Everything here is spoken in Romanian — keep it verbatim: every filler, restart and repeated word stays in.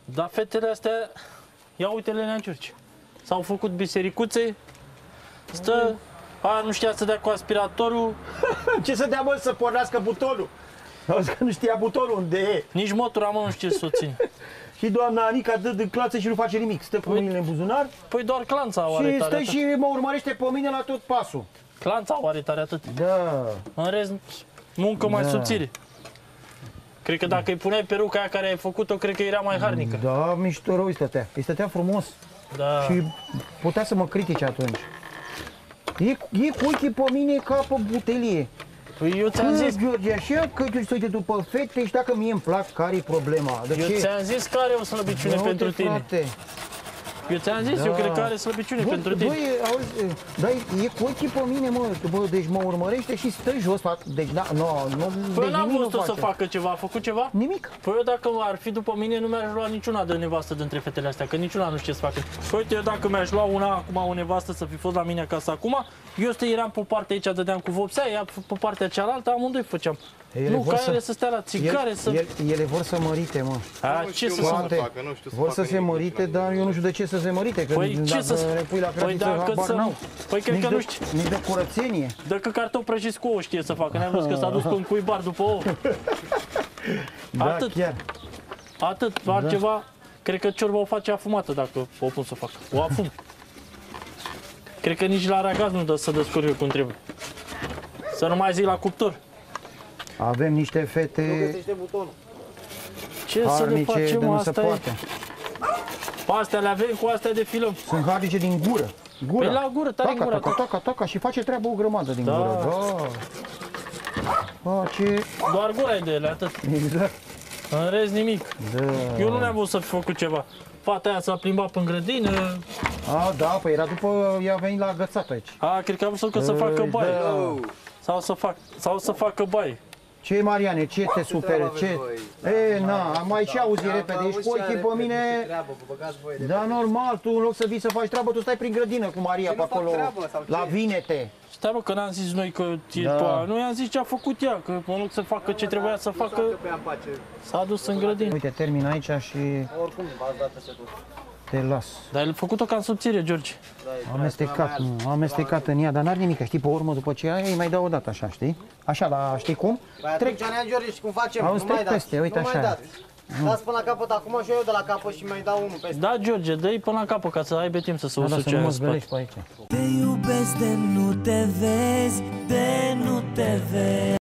Dar fetele astea, ia uite-le Nea George. S-au făcut bisericuțe, stă, a, nu știa să dea cu aspiratorul. Ce să dea, mă, să pornească butonul? Auzi că nu știa butonul unde e. Nici motura, mă, nu știe să o ține. Și doamna Anica dă de clață și nu face nimic. Stă cu mâinile în buzunar. Păi doar clanța o are Și tare stă atât. și mă urmărește pe mine la tot pasul. Clanța o are tare atât. Da. În rest, muncă mai Da. subțire. Cred că dacă îi puneai peruca aia care ai făcut-o, cred că era mai harnică. Da, mișto rău îi stătea. Îi stătea frumos. Da. Și putea să mă critique atunci. E, e cu ochii pe mine ca pe butelie. Păi eu ți-am zis, George, așa că tu se uite după fete și dacă mie îmi plac, care e problema? De eu ce? ți-am zis că are o slăbiciune Da, pentru uite, tine. frate. Eu ți-am zis, Da. eu cred că are slăbiciune Bă, pentru tine. băi, auzi, da, e cu ochii pe mine, mă, bă, deci mă urmărește și stă jos, fac, deci, da, nu, nu, Păi deci n-am nimic nu văzut-o să face. facă ceva, a făcut ceva? Nimic. Păi eu dacă ar fi după mine, nu mi-aș lua niciuna de nevastă dintre fetele astea, că niciuna nu știe să facă. Păi uite, eu dacă mi-aș lua una acum, o nevastă să fi fost la mine acasă acum, eu stă eram pe partea aici, dădeam cu vopsea, ea pe partea cealaltă, amândoi făceam. Ele nu, vor ca să- ele să stea la țigare, El- să... el- ele vor să mărite, mă. A, Nu ce știu, să mă, se... Poate. facă, nu știu să Vor facă să se nimic mărite, la dar eu nu știu de ce să se mărite, că Păi ce dacă să... le pui la Păi graniță, dacă habar să... n-au. Păi cred Nici că de, nu știu. nici de curățenie. Dă că cartofi prăjiți cu ouă știe să facă, n-am văzut că s-a dus pe un cuibar după ouă. Da, Atât. chiar. Atât, altceva, cred că ciorba o face afumată dacă o pun să o fac. O afum. Cred că nici la ragaz nu dă să descurcă cum trebuie. Să nu mai zic la cuptor. Avem niște fete găsește butonul. Ce să le harnice de facem, nu se asta e? poate. Pe astea le avem, cu astea de filăm. Sunt harnice din gură. Gura. Păi la gură, tare în taca, gură. taca, taca, taca, și face treabă o grămadă din Da. gură. Da. Face, Doar gura e de ele, atât. exact. În rest nimic. Da. Eu nu ne-am văzut să fi făcut ceva. Fata aia s-a plimbat pe grădină. A, da, păi era după, ea a venit la agățat aici. A, cred că a vrut că să facă Ei, baie. da. Sau să fac, sau să facă baie. Ce, Mariane, ce te supere? Ce? E, na, mai și auzi repede, ești cu ochii pe mine. Da, normal, tu în loc să vii să faci treabă, tu stai prin grădină cu Maria pe acolo, la vinete. Stai mă, că n-am zis noi că e Da. pe aia. Noi am zis ce a făcut ea, că în loc să facă ce trebuia să facă, s-a dus în grădină. Uite, termin aici și Oricum, v-ați dat peste tot. te las. Dar el a făcut-o ca în subțire, George. Am amestecat, nu, am amestecat în ea, dar n-are nimic, știi, pe urmă, după ce aia, îi mai dau o dată așa, știi? Așa, la, știi cum? Păi atunci, Nea George, și cum facem? Auzi, Nu mai trec dați, peste, uite nu așa. mai dați. Dați până la capăt acum și eu de la capăt și mai dau unul peste. Da, George, dă-i până la capăt ca să aibă timp să se Da, da, să usuce nu aia mă în spate. zbelești pe aici. Te iubesc de nu te vezi, de nu te vezi.